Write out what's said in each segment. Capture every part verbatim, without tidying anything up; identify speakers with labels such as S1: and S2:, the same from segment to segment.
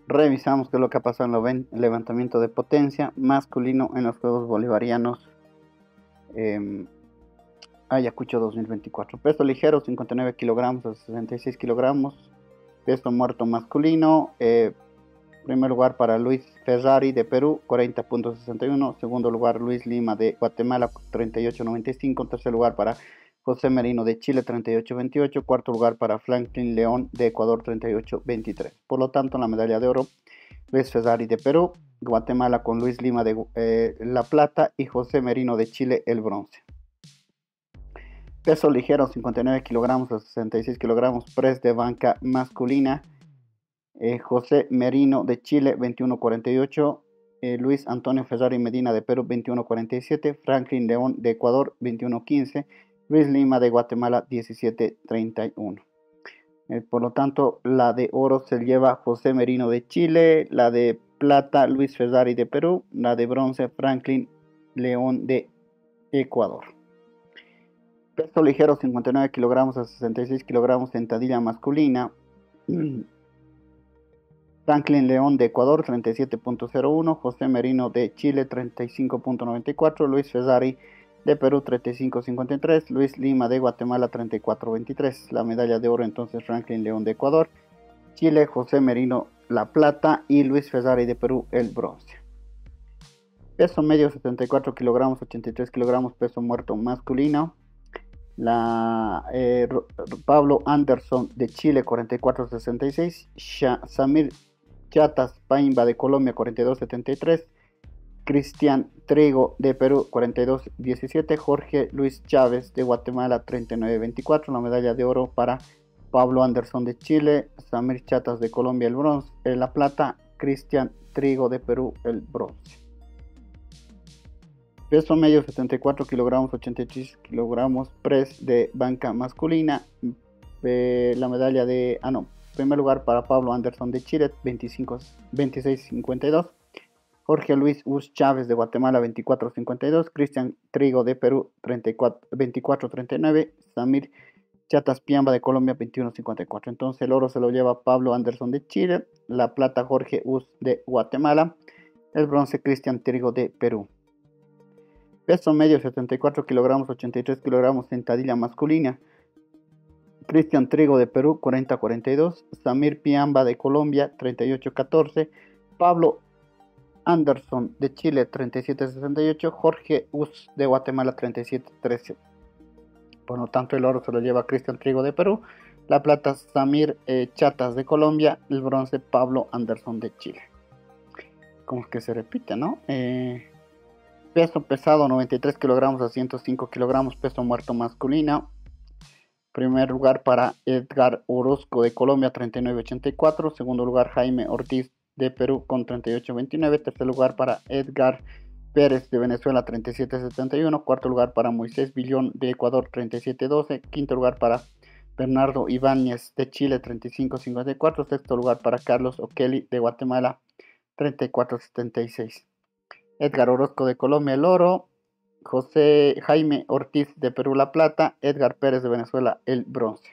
S1: Revisamos qué es lo que ha pasado en el levantamiento de potencia masculino en los Juegos Bolivarianos eh, Ayacucho dos mil veinticuatro. Peso ligero cincuenta y nueve kilogramos a sesenta y seis kilogramos. Peso muerto masculino. Eh, primer lugar para Luis Ferrari de Perú, cuarenta punto sesenta y uno. Segundo lugar Luis Lima de Guatemala, treinta y ocho punto noventa y cinco. Tercer lugar para José Merino de Chile, treinta y ocho punto veintiocho. Cuarto lugar para Franklin León de Ecuador, treinta y ocho punto veintitrés. Por lo tanto, la medalla de oro, Luis Ferrari de Perú, Guatemala con Luis Lima de eh, la plata y José Merino de Chile el bronce. Peso ligero cincuenta y nueve kilogramos a sesenta y seis kilogramos, press de banca masculina. Eh, José Merino de Chile veintiuno cuarenta y ocho, eh, Luis Antonio Ferrari Medina de Perú veintiuno cuarenta y siete, Franklin León de Ecuador veintiuno quince, Luis Lima de Guatemala diecisiete treinta y uno. Eh, por lo tanto, la de oro se lleva José Merino de Chile, la de plata Luis Ferrari de Perú, la de bronce Franklin León de Ecuador. Peso ligero cincuenta y nueve kilogramos a sesenta y seis kilogramos, sentadilla masculina. Franklin León de Ecuador treinta y siete punto cero uno, José Merino de Chile treinta y cinco punto noventa y cuatro, Luis Ferrari de Perú treinta y cinco punto cincuenta y tres, Luis Lima de Guatemala treinta y cuatro punto veintitrés. La medalla de oro entonces Franklin León de Ecuador, Chile José Merino la plata y Luis Ferrari de Perú el bronce. Peso medio setenta y cuatro kilogramos, ochenta y tres kilogramos, peso muerto masculino. La, eh, Pablo Anderson de Chile cuarenta y cuatro sesenta y seis, Samir Chatas Paimba de Colombia cuarenta y dos setenta y tres, Cristian Trigo de Perú cuarenta y dos diecisiete, Jorge Luis Chávez de Guatemala treinta y nueve veinticuatro. La medalla de oro para Pablo Anderson de Chile, Samir Chatas de Colombia el bronce, eh, la plata, Cristian Trigo de Perú el bronce. Peso medio setenta y cuatro kilogramos, ochenta y tres kilogramos, press de banca masculina. Eh, la medalla de, ah no, primer lugar para Pablo Anderson de Chile, veinticinco, veintiséis cincuenta y dos. Jorge Luis Urs Chávez de Guatemala, veinticuatro cincuenta y dos. Cristian Trigo de Perú, treinta y cuatro, veinticuatro treinta y nueve. Samir Chatas Piamba de Colombia, veintiuno cincuenta y cuatro. Entonces el oro se lo lleva Pablo Anderson de Chile, la plata Jorge Urs de Guatemala, el bronce Cristian Trigo de Perú. Peso medio setenta y cuatro kilogramos, ochenta y tres kilogramos, sentadilla masculina. Cristian Trigo de Perú, cuarenta cuarenta y dos. Samir Piamba de Colombia, treinta y ocho catorce. Pablo Anderson de Chile, treinta y siete sesenta y ocho. Jorge Us de Guatemala, treinta y siete trece. Por lo tanto, el oro se lo lleva Cristian Trigo de Perú. La plata Samir eh, Chatas de Colombia. El bronce Pablo Anderson de Chile. Como que se repite, ¿no? Eh... Peso pesado noventa y tres kilogramos a ciento cinco kilogramos, peso muerto masculino. Primer lugar para Edgar Orozco de Colombia, treinta y nueve ochenta y cuatro. Segundo lugar Jaime Ortiz de Perú con treinta y ocho veintinueve. Tercer lugar para Edgar Pérez de Venezuela, treinta y siete setenta y uno. Cuarto lugar para Moisés Villón de Ecuador, treinta y siete doce. Quinto lugar para Bernardo Ibáñez de Chile, treinta y cinco cincuenta y cuatro. Sexto lugar para Carlos O'Kelly de Guatemala, treinta y cuatro setenta y seis. Edgar Orozco de Colombia el oro, José Jaime Ortiz de Perú la plata, Edgar Pérez de Venezuela el bronce.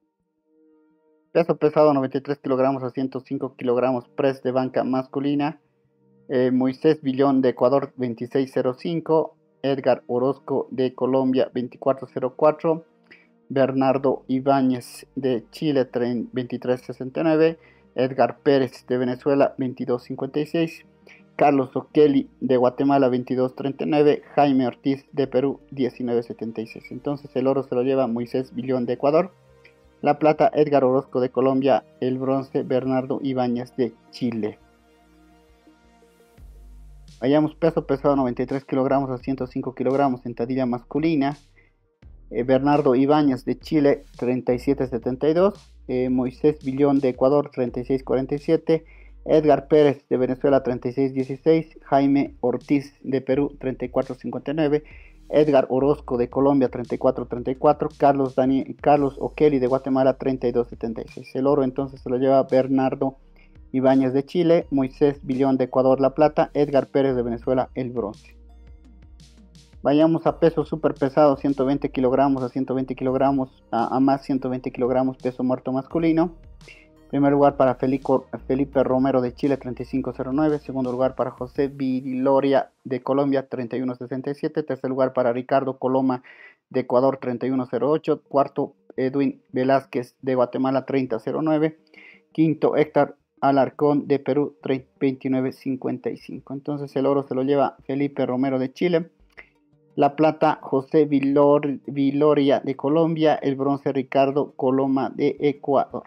S1: Peso pesado noventa y tres kilogramos a ciento cinco kilogramos, press de banca masculina. eh, Moisés Villón de Ecuador veintiséis cero cinco, Edgar Orozco de Colombia veinticuatro cero cuatro, Bernardo Ibáñez de Chile veintitrés sesenta y nueve, Edgar Pérez de Venezuela veintidós cincuenta y seis, Carlos O'Kelly de Guatemala veintidós treinta y nueve, Jaime Ortiz de Perú diecinueve setenta y seis. Entonces el oro se lo lleva Moisés Villón de Ecuador, la plata Edgar Orozco de Colombia, el bronce Bernardo Ibáñez de Chile. Vayamos peso pesado noventa y tres kilogramos a ciento cinco kilogramos, sentadilla masculina. Eh, Bernardo Ibáñez de Chile treinta y siete setenta y dos, eh, Moisés Villón de Ecuador treinta y seis cuarenta y siete, Edgar Pérez de Venezuela treinta y seis dieciséis, Jaime Ortiz de Perú treinta y cuatro cincuenta y nueve, Edgar Orozco de Colombia treinta y cuatro treinta y cuatro, Carlos, Daniel, Carlos O'Kelly de Guatemala treinta y dos setenta y seis. El oro entonces se lo lleva Bernardo Ibáñez de Chile, Moisés Villón de Ecuador la plata, Edgar Pérez de Venezuela el bronce. Vayamos a peso super pesado, ciento veinte kilogramos a ciento veinte kilogramos, a, a más ciento veinte kilogramos, peso muerto masculino. Primer lugar para Felico- Felipe Romero de Chile, treinta y cinco cero nueve. Segundo lugar para José Viloria de Colombia, treinta y uno sesenta y siete. Tercer lugar para Ricardo Coloma de Ecuador, treinta y uno cero ocho. Cuarto, Edwin Velázquez de Guatemala, treinta cero nueve. Quinto, Héctor Alarcón de Perú, veintinueve cincuenta y cinco. Entonces el oro se lo lleva Felipe Romero de Chile. La plata, José Vilor, Viloria de Colombia. El bronce, Ricardo Coloma de Ecuador.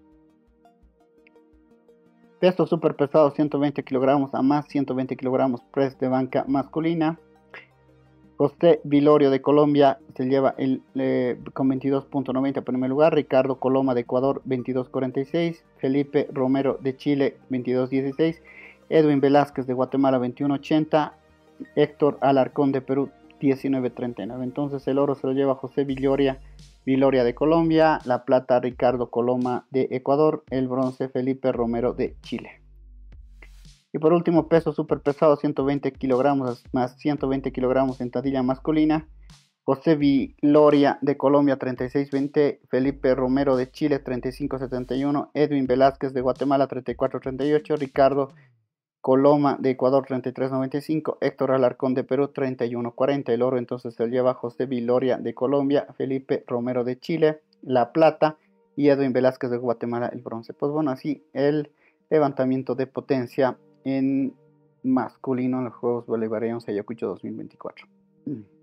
S1: Peso super pesado, ciento veinte kilogramos a más, ciento veinte kilogramos press de banca masculina. José Vilorio de Colombia se lleva el, eh, con veintidós punto noventa primer lugar. Ricardo Coloma de Ecuador, veintidós cuarenta y seis. Felipe Romero de Chile, veintidós dieciséis. Edwin Velázquez de Guatemala, veintiuno ochenta. Héctor Alarcón de Perú, diecinueve treinta y nueve. Entonces el oro se lo lleva José Viloria, Viloria de Colombia. La plata, Ricardo Coloma de Ecuador. El bronce, Felipe Romero de Chile. Y por último, peso super pesado, ciento veinte kilogramos más ciento veinte kilogramos en sentadilla masculina. José Viloria de Colombia, treinta y seis veinte. Felipe Romero de Chile, treinta y cinco setenta y uno. Edwin Velázquez de Guatemala, treinta y cuatro treinta y ocho. Ricardo Coloma de Ecuador, treinta y tres noventa y cinco. Héctor Alarcón de Perú, treinta y uno cuarenta. El oro entonces se lleva José Viloria de Colombia, Felipe Romero de Chile, la plata, y Edwin Velázquez de Guatemala el bronce. Pues bueno, así el levantamiento de potencia en masculino en los Juegos Bolivarianos Ayacucho dos mil veinticuatro.